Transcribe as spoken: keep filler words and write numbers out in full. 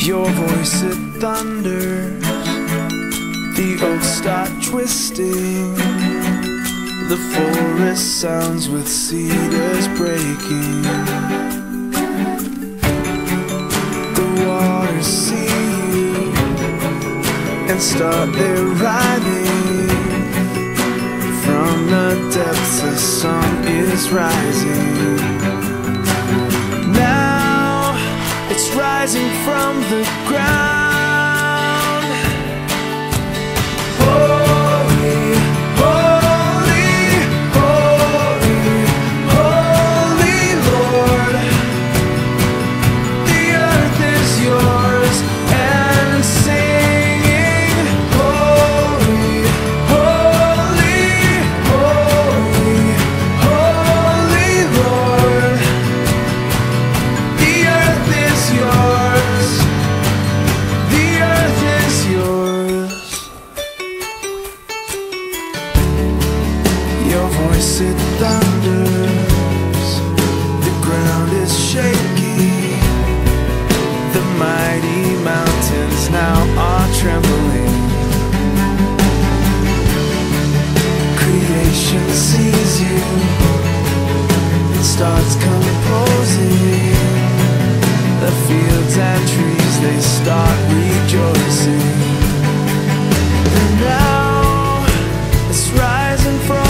Your voice, it thunders, the oaks start twisting, the forest sounds with cedars breaking. The waters see you and start their rhyming. From the depths a song is rising. Now it's rising from the ground. Holy, holy, holy, holy Lord. The earth is yours and singing. Holy, holy, holy, holy Lord. The earth is yours. The earth is yours. Your voice, it thunders, the ground is shaking, the mighty mountains now are trembling. Creation sees you and starts composing. The fields and trees, they start rejoicing. And now it's rising from